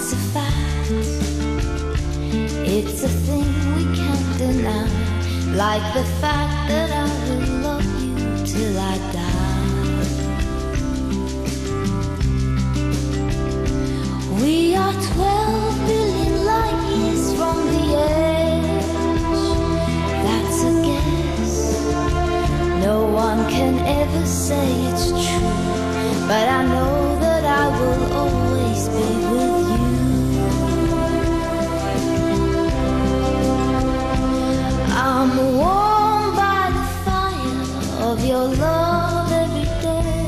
that's a fact. It's a thing we can't deny, like the fact that I will love you till I die. We are 12 billion light years from the edge. That's a guess. No one can ever say it's true, but I know that I will always be with you. I'm warmed by the fire of your love every day.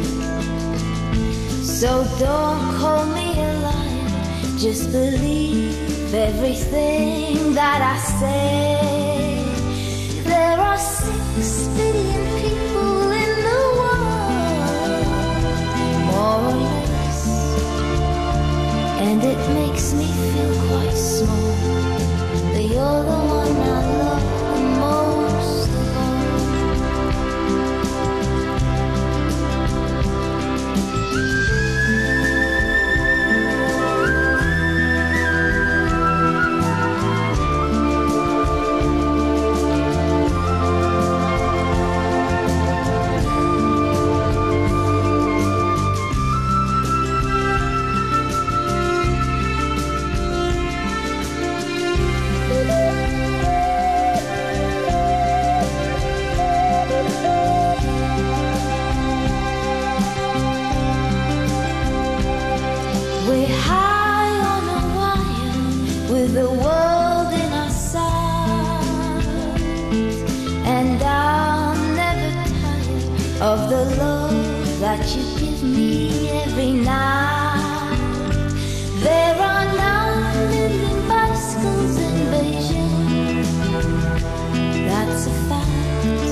So don't call me a liar, just believe everything that I say. There are 6 billion people in the world, more or less, and it makes me feel quite small, but you're the one I love the most of all. We're high on a wire with the world in our sight, and I'm never tired of the love that you give me every night. There are 9 million bicycles in Beijing. That's a fact.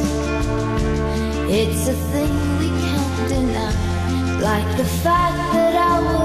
It's a thing we can't deny, like the fact that I will